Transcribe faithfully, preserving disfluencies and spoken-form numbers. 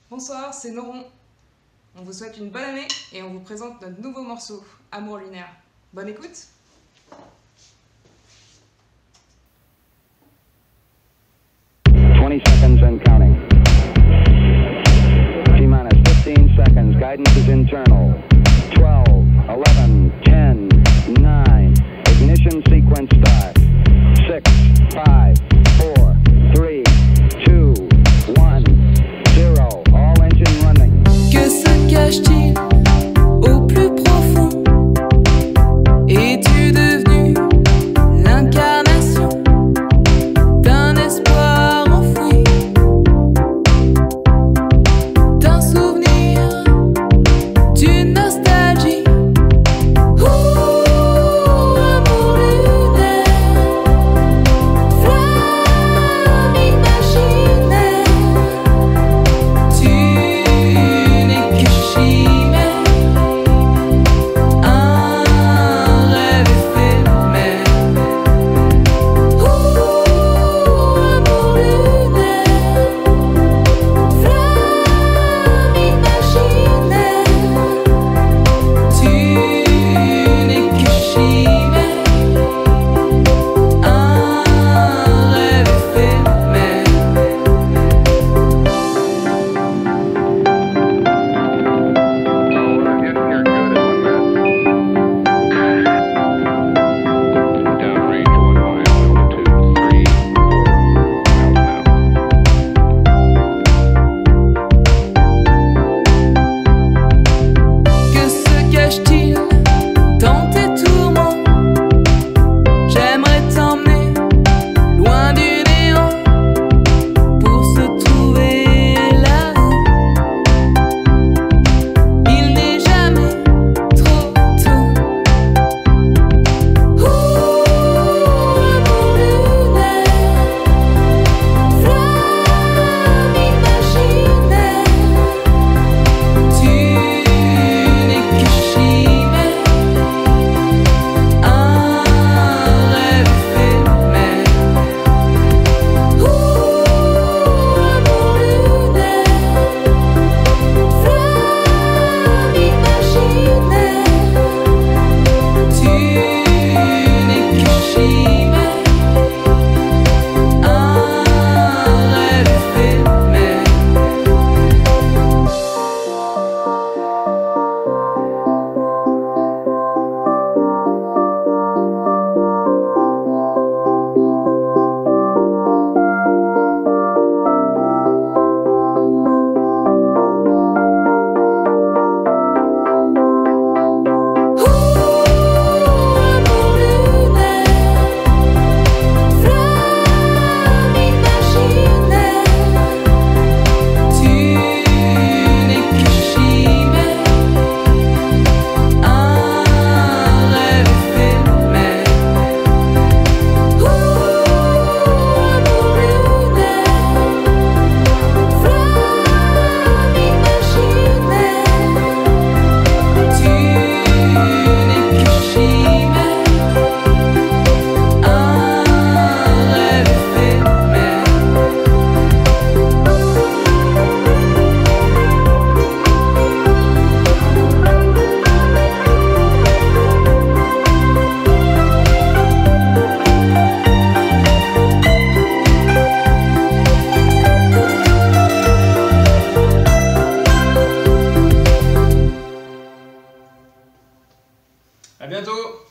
Bonsoir, c'est Noron. On vous souhaite une bonne année et on vous présente notre nouveau morceau, Amour lunaire. Bonne écoute! twenty seconds and counting. T-minus fifteen seconds. Guidance is internal. twelve, eleven, ten, nine. Ignition sequence start. six, five, four, three, two, one, zero. All engine running. Que se cache-t-il au plus profond? Es-tu devenu l'incarnation d'un espoir enfoui, d'un souvenir, d'une nostalgie? Ouh, amour lunaire, flamme imaginaire, tu n'es que chimère, un rêve éphémère. Ouh, amour lunaire, flamme imaginaire, tu n'es que chimère, un rêve éphémère. Que se cache-t-il dans tes tourments? J'aimerais t'emmener loin du néant pour se trouver là-haut. Il n'est jamais trop tôt. Ouh, amour lunaire, flamme imaginaire, tu n'es que chimère, un rêve éphémère. Ouh, amour lunaire, flamme imaginaire, tu n'es que chimère, un rêve éphémère. Ouh, amour lunaire, flamme imaginaire, tu n'es que chimère, un rêve éphémère. Ouh, amour lunaire, flamme imaginaire, tu n'es que chimère, un rêve éphémère. À bientôt!